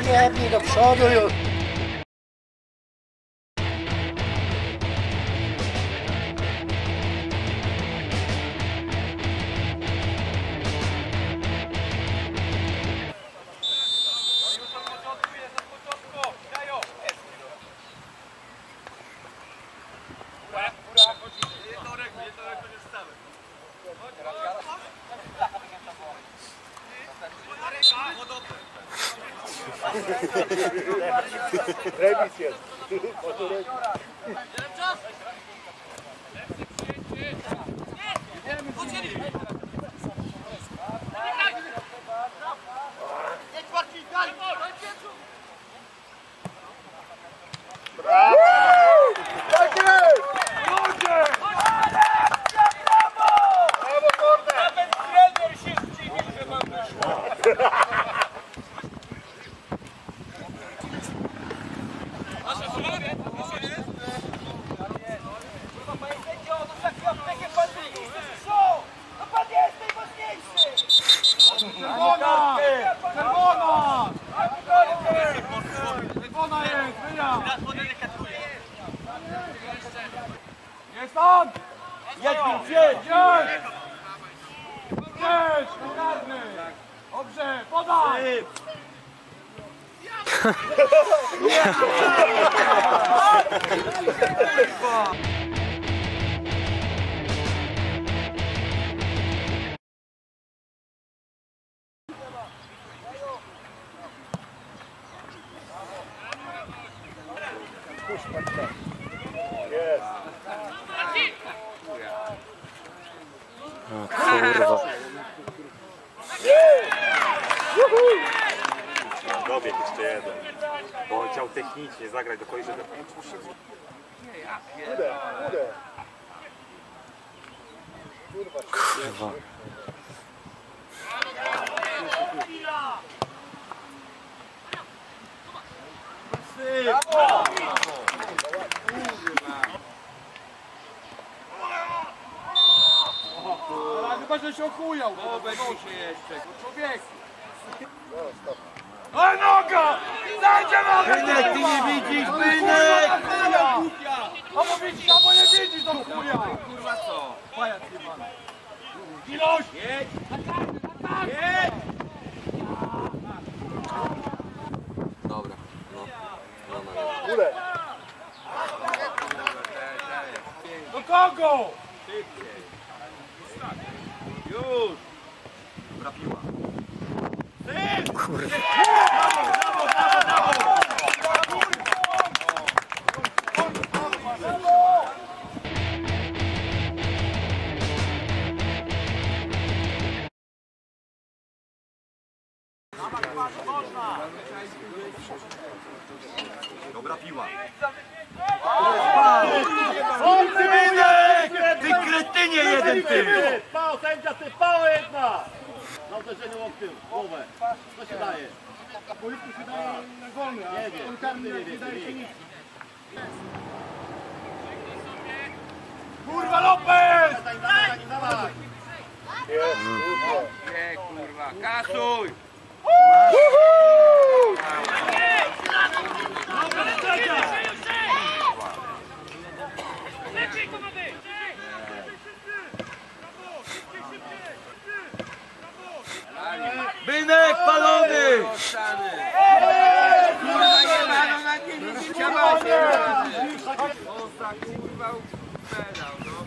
Jebnij do przodu już. Remis jest. Jest on! Jedź, jedź! Jedź! Karny! Dobrze, podaj! O kurwa. Dobieg jeszcze jeden. Bo on chciał technicznie zagrać do końca. Kurwa. Chyba, że się ochujał. No, będzie się jeszcze. Człowieku. Oj, noga! Zajdzie noga! Bynek, ty nie widzisz, Bynek! Albo widzisz, albo nie widzisz, do chuja! Kurwa co? Pajac jebany. Ilość! Jedź! Jedź! Dobra, no. Do kogo? Już! Dobra piła. Kurwa. Dobra piła. Ty kretynie jeden ty! Pał, sędzia, ty pała jedna! Na uderzeniu łokciem, głowę. Co się daje? Polityku się daje na wolny, Nie wiem, on karny nie wie, daje nie się wie. nic. Kurwa Lopez! Dawaj! Nie kurwa, kasuj! Bynek palony! Kurwa nie ma, no na nim nie chciała się! Osa kurwa pedał, no.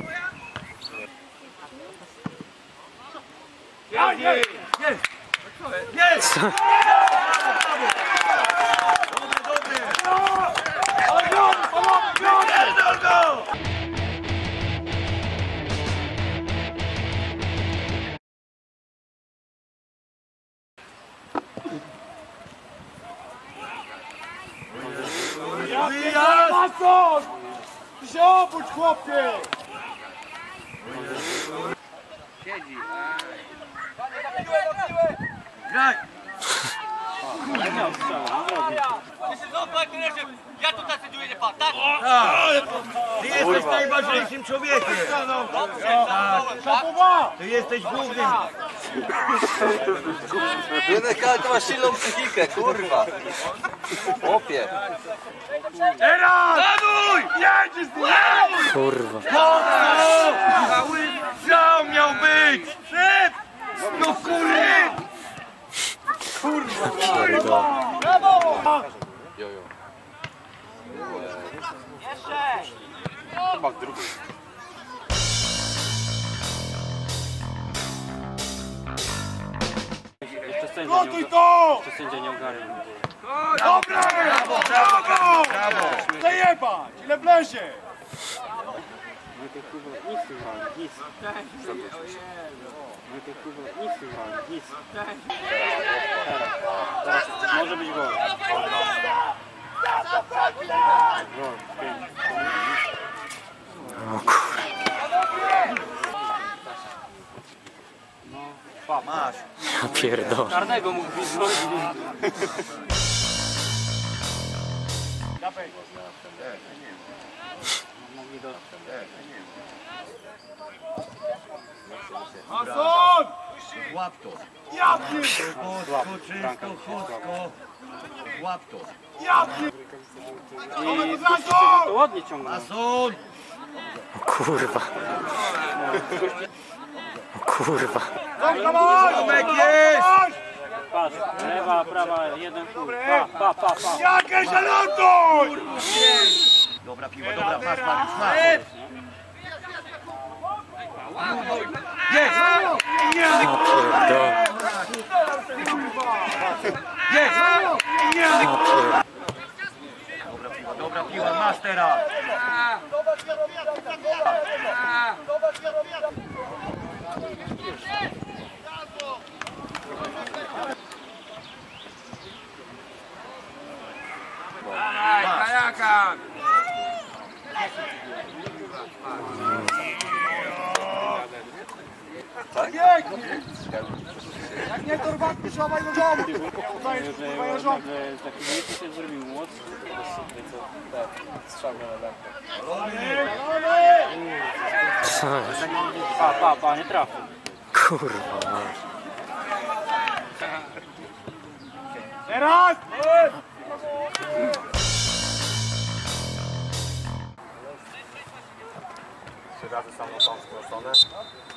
Jest! Jest! Jest! Mason! Ty się obudź, chłopie! Siedzi. Graj! Ja tutaj sędziuję, nie pan, tak? Ty jesteś najważniejszym człowiekiem! Szapowa! Ty jesteś głównym! Rynek, ale ty masz silną psychikę, kurwa. Chłopie. Teraz! Danuj! Jedziesz tu! Kurwa. Cały strzał miał być! Szef! No kurwa! Pierdolę. Jojo. Chyba drugi. Gotuj to! Sędzia nie ogarnia. Dobre! Brawo! Zajebać! Ile wlezie! Może być gol. O kurwa. Masz. Ja pierdolę. Karnego mógł wyzwolić. Mason! Łap to. Ja pier... Chustko, czysto, chustko. Łap to. Ja pier... I Mason! to ładnie ciągnął. Mason! O kurwa. O kurwa. Tomek jest! Patrz, lewa, prawa, jeden pół. Pa. Jakieś lutuj! Dobra piła, dobra, masz Mariusz, masz. Jest! Ja pierdolę. Jest! Ja pierdolę. Dobra piła, masz teraz! Kajaka! Pięknie! Jak nie to rwatki szamaj do domu! Tutaj jest kurwa jeżdżą! Taki miejsce się zrobił młot. Pa, nie trafił. Kurwa. Teraz! Trzy razy sam na tą stronę.